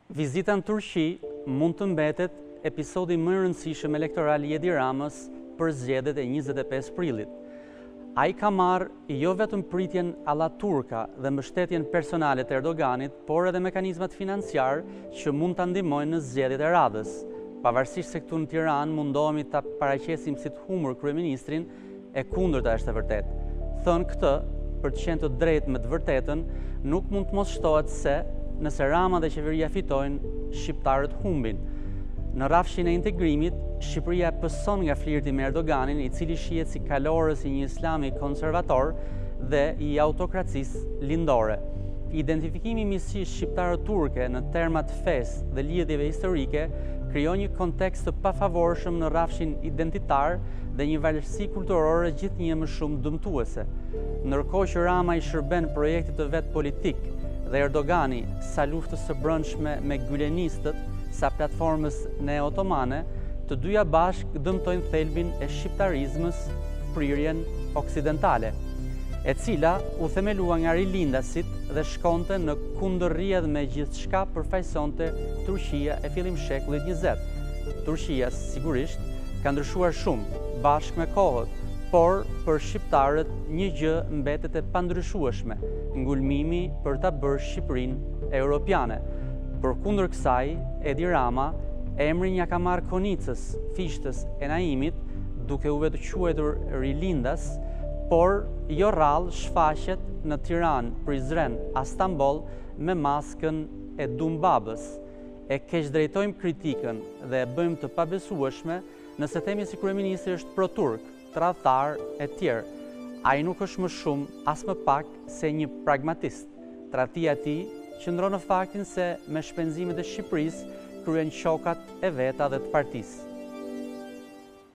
Vizita në Turqi mund të mbetet episodi më i rëndësishëm elektoral i Edi Ramës për zgjedhjet e 25 prillit. Ai ka marrë jo vetëm pritjen alla turka dhe mbështetjen personale të Erdoganit, por edhe mekanizmat financiar që mund ta ndihmojnë në zgjedhjet e radhës. Pavarësisht se këtu në Tiranë mundohemi ta paraqesim si të humur kryeministrin, e kundërta është e vërtetë. Thënë këtë, për të qenë të drejtë me të vërtetën, nuk mund të mos shtohet se nëse Rama dhe qeveria fitojnë, shqiptarët humbin. Në rrafshin e integrimit, Shqipëria pëson nga flirti me Erdoganin, i cili shihet si kalorës i një islami konservator dhe i autokracisë lindore. Identifikimi i misisë shqiptare-turke në termat fesë dhe lidhjeve historike krijon një kontekst të pafavorshëm në rrafshin identitar dhe një valërsi kulturore gjithnjë më shumë dëmtuese. Ndërkohë që Rama i shërben projektit të vet politik dhe Erdogani sa luftës së brendshme me gylenistët, sa platformës neo-otomane, të dyja bashkë dëmtojnë thelbin e shqiptarizmës, prirjen oksidentale, e cila u themelua nga rilindasit dhe shkonte në kundërrjedh me gjithçka përfaqësonte Turqia e fillim shekullit 20. Turqia sigurisht ka ndryshuar shumë bashkë me kohët, por për shqiptarët një gjë mbetet e pandryshueshme, ngulmimi për ta bërë Shqipërinë europiane. Përkundër kësaj, Edi Rama emrin ja ka marrë Konicës, Fishtës e Naimit, duke u vetë quajtur rilindas, por jo rrallë shfaqet në Tiranë, Prizren, Stamboll me maskën e Dumbabës. E keqdrejtojmë kritikën dhe e bëjmë të pabesueshme nëse themi si kryeministri është pro-turk, tradhtar e tjerë. Ai nuk është më shumë as më pak se një pragmatist. Tradhtia e tij qëndron në faktin se me shpenzimet e Shqipërisë kryen qokat e veta dhe të partisë.